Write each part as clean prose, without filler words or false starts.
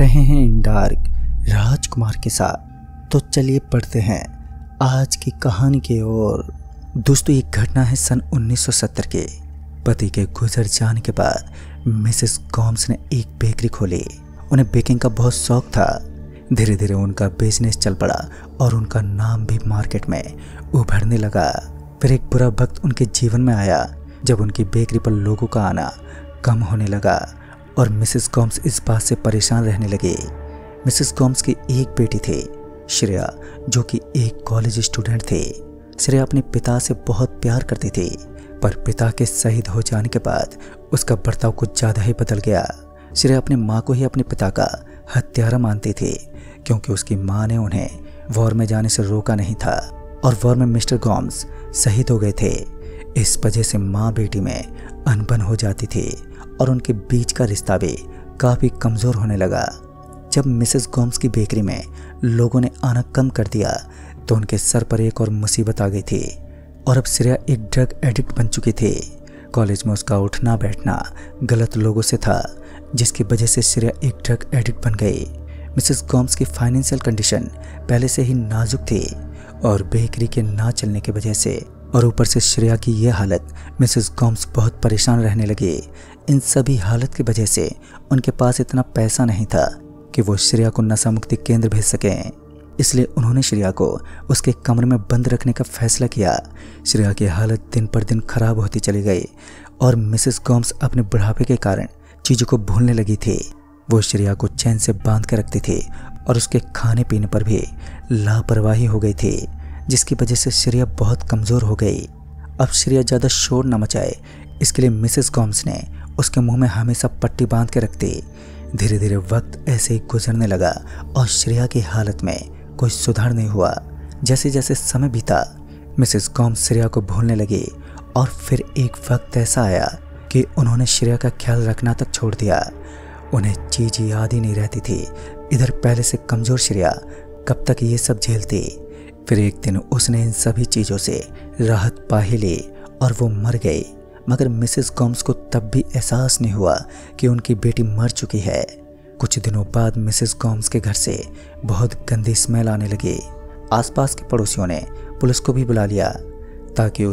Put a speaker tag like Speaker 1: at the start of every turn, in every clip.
Speaker 1: रहे हैं इन डार्क राजकुमार के साथ। तो चलिए पढ़ते हैं आज की कहानी की ओर। दोस्तों, ये घटना है सन 1970 के। पति के गुजर जाने के बाद मिसेस कॉम्स ने एक बेकरी खोली। उन्हें बेकिंग का बहुत शौक था। धीरे धीरे उनका बिजनेस चल पड़ा और उनका नाम भी मार्केट में उभरने लगा। फिर एक बुरा वक्त उनके जीवन में आया जब उनकी बेकरी पर लोगों का आना कम होने लगा और मिसेस कॉम्स इस बात से परेशान रहने लगे। मिसेस कॉम्स की एक बेटी थी, श्रेया, जो कि एक कॉलेज स्टूडेंट थे। श्रेया अपने पिता से बहुत प्यार करती थी, पर पिता के शहीद हो जाने के बाद उसका बर्ताव कुछ ज़्यादा ही बदल गया। श्रेया अपनी माँ को ही अपने पिता का हत्यारा मानती थी, क्योंकि उसकी माँ ने उन्हें वॉर में जाने से रोका नहीं था और वॉर में मिस्टर कॉम्स शहीद हो गए थे। इस वजह से माँ बेटी में अनबन हो जाती थी और उनके बीच का रिश्ता भी काफ़ी कमज़ोर होने लगा। जब मिसेस कॉम्स की बेकरी में लोगों ने आना कम कर दिया तो उनके सर पर एक और मुसीबत आ गई थी और अब श्रेया एक ड्रग एडिक्ट बन चुकी थी। कॉलेज में उसका उठना बैठना गलत लोगों से था, जिसकी वजह से श्रेया एक ड्रग एडिक्ट बन गई। मिसेस कॉम्स की फाइनेंशियल कंडीशन पहले से ही नाजुक थी और बेकरी के ना चलने की वजह से और ऊपर से श्रेया की यह हालत, मिसेस कॉम्स बहुत परेशान रहने लगी। इन सभी हालत की वजह से उनके पास इतना पैसा नहीं था कि वो श्रेया को नशा मुक्ति केंद्र भेज सकें। इसलिए उन्होंने श्रेया को उसके कमरे में बंद रखने का फैसला किया। श्रेया की हालत दिन पर दिन खराब होती चली गई और मिसेस कॉम्स अपने बुढ़ापे के कारण चीज़ों को भूलने लगी थी। वो श्रेया को चैन से बांध कर रखती थी और उसके खाने पीने पर भी लापरवाही हो गई थी, जिसकी वजह से श्रेया बहुत कमज़ोर हो गई। अब श्रेया ज़्यादा शोर न मचाए, इसके लिए मिसेस कॉम्स ने उसके मुंह में हमेशा पट्टी बांध के रखती। धीरे धीरे वक्त ऐसे ही गुजरने लगा और श्रेया की हालत में कोई सुधार नहीं हुआ। जैसे जैसे समय बीता, मिसेस कॉम्स श्रेया को भूलने लगी और फिर एक वक्त ऐसा आया कि उन्होंने श्रेया का ख्याल रखना तक छोड़ दिया। उन्हें चीज़ याद ही नहीं रहती थी। इधर पहले से कमज़ोर श्रेया कब तक ये सब झेलती। फिर एक दिन उसने इन सभी चीज़ों से राहत पा ही ली और वो मर गई। मगर मिसेस कॉम्स को तब भी एहसास नहीं हुआ कि उनकी बेटी मर चुकी है। कुछ दिनों बाद मिसेस कॉम्स के घर से बहुत गंदी स्मेल आने लगी। आसपास के पड़ोसियों ने पुलिस को भी बुला लिया ताकि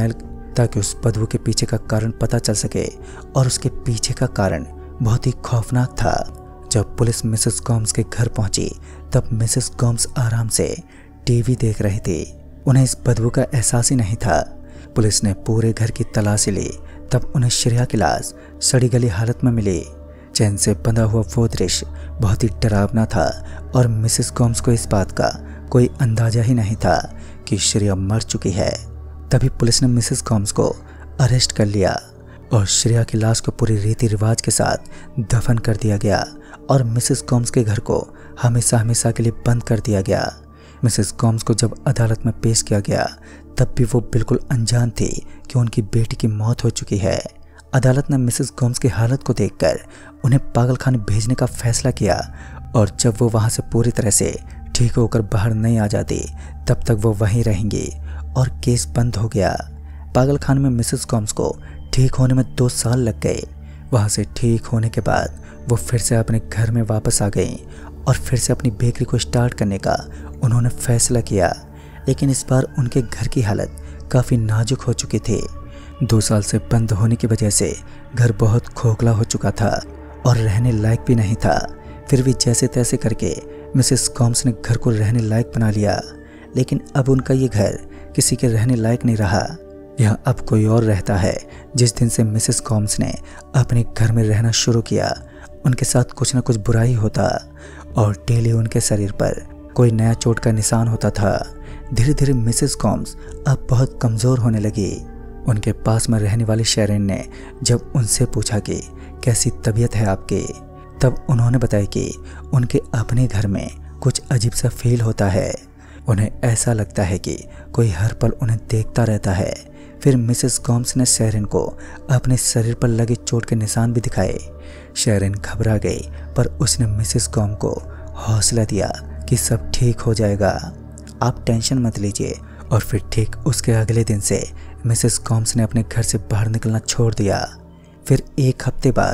Speaker 1: उस बदबू के पीछे का कारण पता चल सके, और उसके पीछे का कारण बहुत ही खौफनाक था। जब पुलिस मिसेस कॉम्स के घर पहुंची तब मिसेस कॉम्स आराम से टीवी देख रही थी। उन्हें इस बदबू का एहसास ही नहीं था। पुलिस ने पूरे घर की तलाशी ली, तब उन्हें श्रेया की लाश सड़ी गली हालत में मिली। चैन से बंधा हुआ वो दृश्य बहुत ही डरावना था और मिसेस कॉम्स को इस बात का कोई अंदाजा ही नहीं था कि श्रेया मर चुकी है। तभी पुलिस ने मिसेस कॉम्स को अरेस्ट कर लिया और श्रेया की लाश को पूरी रीति रिवाज के साथ दफन कर दिया गया और मिसेस कॉम्स के घर को हमेशा हमेशा के लिए बंद कर दिया गया। मिसेस कॉम्स को जब अदालत में पेश किया गया तब भी वो बिल्कुल अनजान थी कि उनकी बेटी की मौत हो चुकी है। अदालत ने मिसेस कॉम्स की हालत को देखकर उन्हें पागलखाने भेजने का फैसला किया और जब वो वहाँ से पूरी तरह से ठीक होकर बाहर नहीं आ जाती तब तक वो वहीं रहेंगी और केस बंद हो गया। पागलखाने में मिसेस कॉम्स को ठीक होने में 2 साल लग गए। वहाँ से ठीक होने के बाद वो फिर से अपने घर में वापस आ गई और फिर से अपनी बेकरी को स्टार्ट करने का उन्होंने फैसला किया। लेकिन इस बार उनके घर की हालत काफ़ी नाजुक हो चुकी थी। 2 साल से बंद होने की वजह से घर बहुत खोखला हो चुका था और रहने लायक भी नहीं था। फिर भी जैसे तैसे करके मिसेस कॉम्स ने घर को रहने लायक बना लिया। लेकिन अब उनका ये घर किसी के रहने लायक नहीं रहा। यहाँ अब कोई और रहता है। जिस दिन से मिसेस कॉम्स ने अपने घर में रहना शुरू किया, उनके साथ कुछ न कुछ बुराई होता और डेली उनके शरीर पर कोई नया चोट का निशान होता था। धीरे धीरे मिसेस कॉम्स अब बहुत कमज़ोर होने लगी। उनके पास में रहने वाली शेरिन ने जब उनसे पूछा कि कैसी तबीयत है आपकी, तब उन्होंने बताया कि उनके अपने घर में कुछ अजीब सा फील होता है। उन्हें ऐसा लगता है कि कोई हर पल उन्हें देखता रहता है। फिर मिसेस कॉम्स ने शेरिन को अपने शरीर पर लगे चोट के निशान भी दिखाए। शेरिन घबरा गई, पर उसने मिसेस कॉम को हौसला दिया कि सब ठीक हो जाएगा, आप टेंशन मत लीजिए। और फिर ठीक उसके अगले दिन से मिसेस कॉम्स ने अपने घर से बाहर निकलना छोड़ दिया। फिर 1 हफ्ते बाद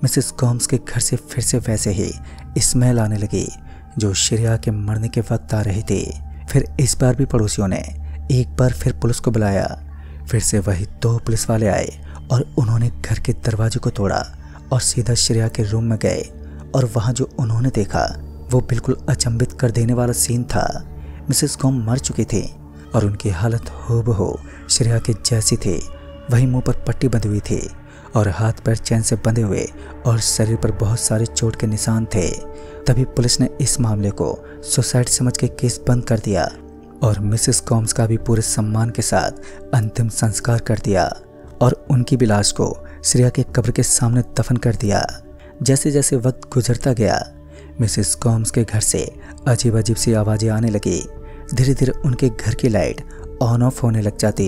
Speaker 1: मिसेस कॉम्स के घर से फिर से वैसे ही स्मेल आने लगी जो श्रेया के मरने के वक्त आ रही थी। फिर इस बार भी पड़ोसियों ने एक बार फिर पुलिस को बुलाया। फिर से वही 2 पुलिस वाले आए और उन्होंने घर के दरवाजे को तोड़ा और सीधा श्रेया के रूम में गए। और वहाँ जो उन्होंने देखा वो बिल्कुल अचंभित कर देने वाला सीन था। मिसेस कॉम मर चुकी थी और उनकी हालत हूबहू श्रेया के जैसी थी। वही मुंह पर पट्टी बंधी हुई थी और हाथ पैर चैन से बंधे हुए और शरीर पर बहुत सारे चोट के निशान थे। तभी पुलिस ने इस मामले को सुसाइड समझ के केस बंद कर दिया और मिसेस कॉम्स का भी पूरे सम्मान के साथ अंतिम संस्कार कर दिया और उनकी भी लाश को श्रेया के कब्र के सामने दफन कर दिया। जैसे जैसे वक्त गुजरता गया मिसेस कॉम्स के घर से अजीब अजीब सी आवाज़ें आने लगी। धीरे धीरे उनके घर की लाइट ऑन ऑफ होने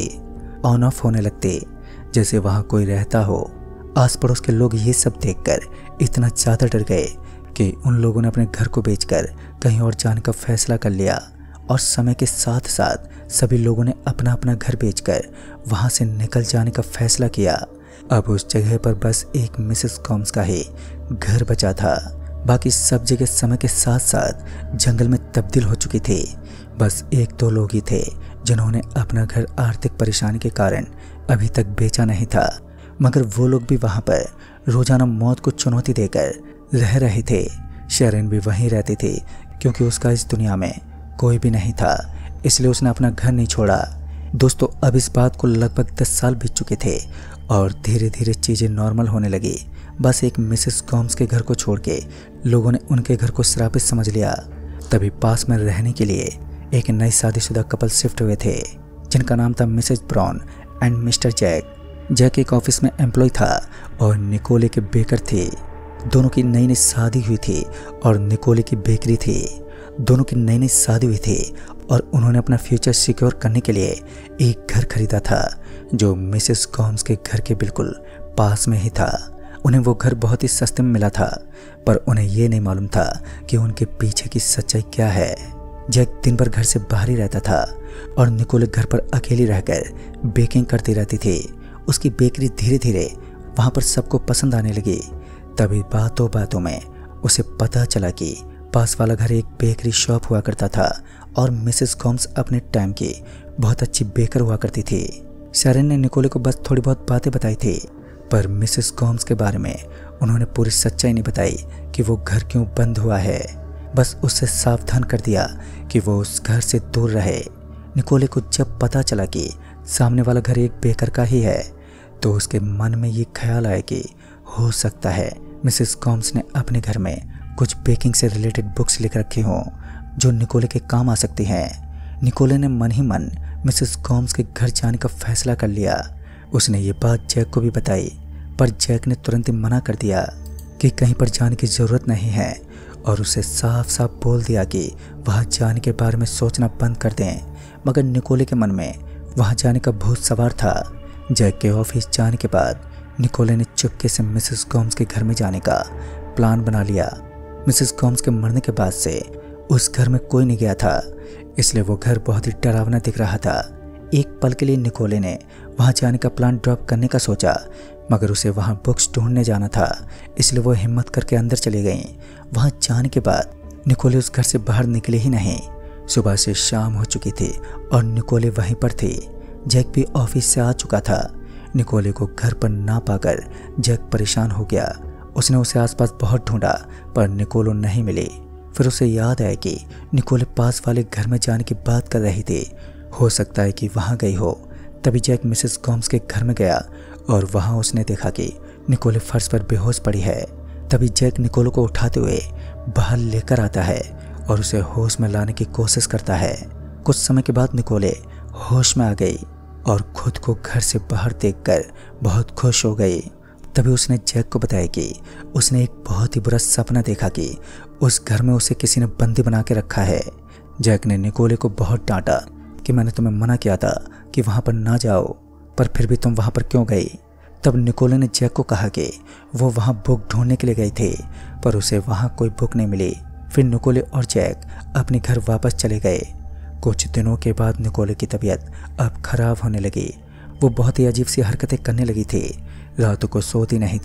Speaker 1: लगती जैसे वहाँ कोई रहता हो। आस पड़ोस के लोग ये सब देखकर इतना ज़्यादा डर गए कि उन लोगों ने अपने घर को बेचकर कहीं और जाने का फैसला कर लिया और समय के साथ साथ सभी लोगों ने अपना अपना घर बेचकर वहाँ से निकल जाने का फैसला किया। अब उस जगह पर बस एक मिसेस कॉम्स का ही घर बचा था। बाकी सब जगह समय के साथ साथ जंगल में तब्दील हो चुकी थी। बस 1-2 लोग ही थे जिन्होंने अपना घर आर्थिक परेशानी के कारण अभी तक बेचा नहीं था, मगर वो लोग भी वहाँ पर रोजाना मौत को चुनौती देकर रह रहे थे। शेरिन भी वहीं रहती थी क्योंकि उसका इस दुनिया में कोई भी नहीं था, इसलिए उसने अपना घर नहीं छोड़ा। दोस्तों, अब इस बात को लगभग 10 साल बीत चुके थे और धीरे धीरे चीज़ें नॉर्मल होने लगी। बस एक मिसेस कॉम्स के घर को छोड़ के लोगों ने उनके घर को श्रापित समझ लिया। तभी पास में रहने के लिए एक नई शादीशुदा कपल शिफ्ट हुए थे जिनका नाम था Mrs Brown and Mister Jack. Jack एक ऑफिस में एम्प्लॉय था और निकोले के बेकर थे। दोनों की नई नई शादी हुई थी और निकोले की बेकरी थी। दोनों की नई नई शादी हुई थी और उन्होंने अपना फ्यूचर सिक्योर करने के लिए एक घर खरीदा था जो मिसेस कॉम्स के घर के बिल्कुल पास में ही था। उन्हें वो घर बहुत ही सस्ते में मिला था, पर उन्हें ये नहीं मालूम था कि उनके पीछे की सच्चाई क्या है। जैक दिन भर घर से बाहर ही रहता था और निकोले घर पर अकेली रहकर बेकिंग करती रहती थी। उसकी बेकरी धीरे धीरे वहाँ पर सबको पसंद आने लगी। तभी बातों बातों में उसे पता चला कि पास वाला घर एक बेकरी शॉप हुआ करता था और मिसेस कॉम्स अपने टाइम की बहुत अच्छी बेकर हुआ करती थी। शेरिन ने निकोले को बस थोड़ी बहुत बातें बताई थी, पर मिसेस कॉम्स के बारे में उन्होंने पूरी सच्चाई नहीं बताई कि वो घर क्यों बंद हुआ है। बस उससे सावधान कर दिया कि वो उस घर से दूर रहे। निकोले को जब पता चला कि सामने वाला घर एक बेकर का ही है तो उसके मन में ये ख्याल आया कि हो सकता है मिसेस कॉम्स ने अपने घर में कुछ बेकिंग से रिलेटेड बुक्स लिख रखी हों जो निकोले के काम आ सकती हैं। निकोले ने मन ही मन मिसेस कॉम्स के घर जाने का फैसला कर लिया। उसने ये बात जैक को भी बताई, पर जैक ने तुरंत ही मना कर दिया कि कहीं पर जाने की ज़रूरत नहीं है और उसे साफ साफ बोल दिया कि वहाँ जाने के बारे में सोचना बंद कर दें। मगर निकोले के मन में वहाँ जाने का भूत सवार था। जैक के ऑफिस जाने के बाद निकोले ने चुपके से मिसेस कॉम्स के घर में जाने का प्लान बना लिया। मिसेस कॉम्स के मरने के बाद से उस घर में कोई नहीं गया था, इसलिए वो घर बहुत ही डरावना दिख रहा था। एक पल के लिए निकोले ने वहाँ जाने का प्लान ड्रॉप करने का सोचा, मगर उसे वहाँ बुक्स ढूंढने जाना था, इसलिए वो हिम्मत करके अंदर चली गई। वहाँ जाने के बाद निकोले उस घर से बाहर निकले ही नहीं। सुबह से शाम हो चुकी थी और निकोले वहीं पर थी। जैक भी ऑफिस से आ चुका था। निकोले को घर पर ना पाकर जैक परेशान हो गया। उसने उसे आसपास बहुत ढूंढा पर निकोलो नहीं मिली। फिर उसे याद आया कि निकोले पास वाले घर में जाने की बात कर रही थी, हो सकता है कि वहाँ गई हो। तभी जैक मिसेस कॉम्स के घर में गया और वहाँ उसने देखा कि निकोले फर्श पर बेहोश पड़ी है। तभी जैक निकोलो को उठाते हुए बाहर लेकर आता है और उसे होश में लाने की कोशिश करता है। कुछ समय के बाद निकोले होश में आ गई और खुद को घर से बाहर देखकर बहुत खुश हो गई। तभी उसने जैक को बताया कि उसने एक बहुत ही बुरा सपना देखा कि उस घर में उसे किसी ने बंदी बना के रखा है। जैक ने निकोले को बहुत डांटा कि मैंने तुम्हें मना किया था कि वहाँ पर ना जाओ, पर फिर भी तुम वहाँ पर क्यों गई। तब निकोले ने जैक को कहा कि वो वहाँ बुक ढूंढने के लिए गई थी, पर उसे वहाँ कोई बुक नहीं मिली। फिर निकोले और जैक अपने घर वापस चले गए। कुछ दिनों के बाद निकोले की तबीयत अब खराब होने लगी। वो बहुत ही अजीब सी हरकतें करने लगी थी, रातों को सोती नहीं थी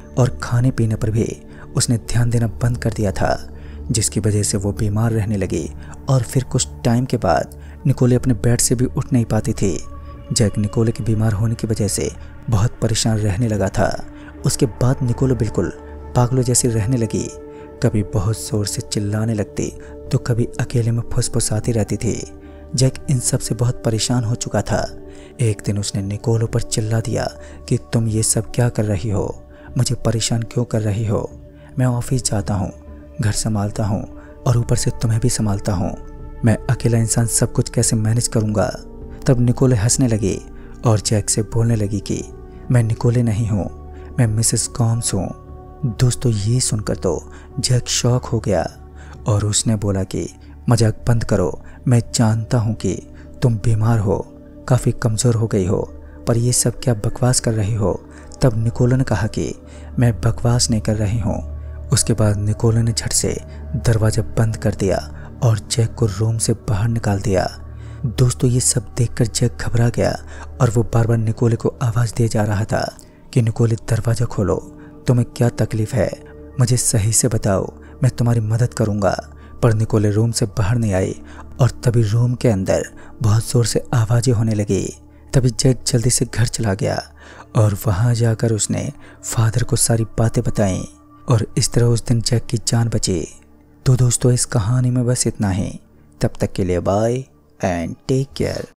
Speaker 1: और खाने पीने पर भी उसने ध्यान देना बंद कर दिया था, जिसकी वजह से वो बीमार रहने लगी। और फिर कुछ टाइम के बाद निकोले अपने बेड से भी उठ नहीं पाती थी। जैक निकोले के बीमार होने की वजह से बहुत परेशान रहने लगा था। उसके बाद निकोले बिल्कुल पागलों जैसी रहने लगी। कभी बहुत जोर से चिल्लाने लगती तो कभी अकेले में फुसफुसाती रहती थी। जैक इन सब से बहुत परेशान हो चुका था। एक दिन उसने निकोलो पर चिल्ला दिया कि तुम ये सब क्या कर रही हो, मुझे परेशान क्यों कर रही हो? मैं ऑफिस जाता हूँ, घर संभालता हूँ और ऊपर से तुम्हें भी संभालता हूँ। मैं अकेला इंसान सब कुछ कैसे मैनेज करूँगा? तब निकोले हंसने लगी और जैक से बोलने लगी कि मैं निकोले नहीं हूँ, मैं मिसेस कॉम्स हूँ। दोस्तों ये सुनकर तो जैक शॉक हो गया और उसने बोला कि मजाक बंद करो, मैं जानता हूँ कि तुम बीमार हो, काफ़ी कमज़ोर हो गई हो, पर ये सब क्या बकवास कर रही हो? तब निकोले ने कहा कि मैं बकवास नहीं कर रही हूँ। उसके बाद निकोले ने झट से दरवाज़ा बंद कर दिया और जैक को रूम से बाहर निकाल दिया। दोस्तों ये सब देखकर जैक घबरा गया और वो बार बार निकोले को आवाज़ दे जा रहा था कि निकोले दरवाज़ा खोलो, तुम्हें क्या तकलीफ़ है, मुझे सही से बताओ, मैं तुम्हारी मदद करूँगा। पर निकोले रूम से बाहर नहीं आई और तभी रूम के अंदर बहुत ज़ोर से आवाज़ें होने लगी। तभी जैक जल्दी से घर चला गया और वहाँ जाकर उसने फादर को सारी बातें बताईं और इस तरह उस दिन जैक की जान बची। तो दोस्तों इस कहानी में बस इतना ही। तब तक के लिए बाय एंड टेक केयर।